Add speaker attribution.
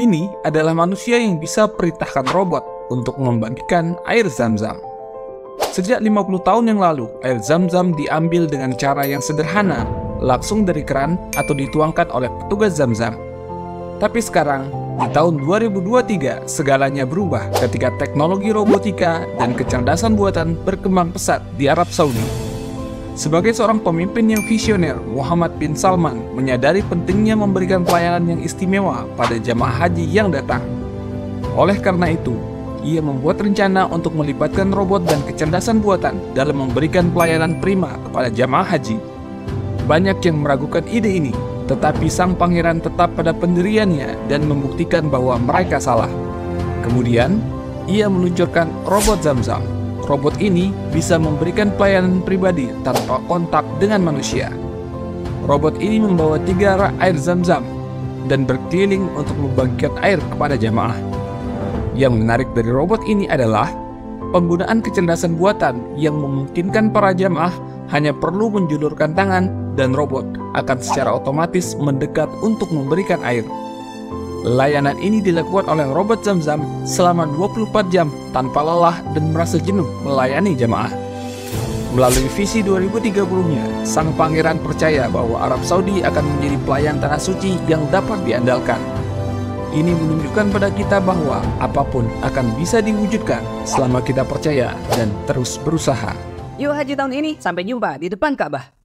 Speaker 1: ini adalah manusia yang bisa perintahkan robot untuk membagikan air Zam-Zam. Sejak 50 tahun yang lalu, air Zam-Zam diambil dengan cara yang sederhana, langsung dari keran atau dituangkan oleh petugas Zam-Zam. Tapi sekarang, di tahun 2023, segalanya berubah ketika teknologi robotika dan kecerdasan buatan berkembang pesat di Arab Saudi. Sebagai seorang pemimpin yang visioner, Muhammad bin Salman menyadari pentingnya memberikan pelayanan yang istimewa pada jamaah haji yang datang. Oleh karena itu, ia membuat rencana untuk melibatkan robot dan kecerdasan buatan dalam memberikan pelayanan prima kepada jamaah haji. Banyak yang meragukan ide ini, tetapi sang pangeran tetap pada pendiriannya dan membuktikan bahwa mereka salah. Kemudian, ia meluncurkan robot Zam-Zam. Robot ini bisa memberikan pelayanan pribadi tanpa kontak dengan manusia. Robot ini membawa 3 rak air Zam-Zam dan berkeliling untuk membagikan air kepada jamaah. Yang menarik dari robot ini adalah penggunaan kecerdasan buatan yang memungkinkan para jamaah hanya perlu menjulurkan tangan dan robot akan secara otomatis mendekat untuk memberikan air. Layanan ini dilakukan oleh robot Zam-Zam selama 24 jam tanpa lelah dan merasa jenuh melayani jamaah. Melalui visi 2030-nya, sang pangeran percaya bahwa Arab Saudi akan menjadi pelayan tanah suci yang dapat diandalkan. Ini menunjukkan pada kita bahwa apapun akan bisa diwujudkan selama kita percaya dan terus berusaha.
Speaker 2: Yuk haji tahun ini, sampai jumpa di depan Ka'bah.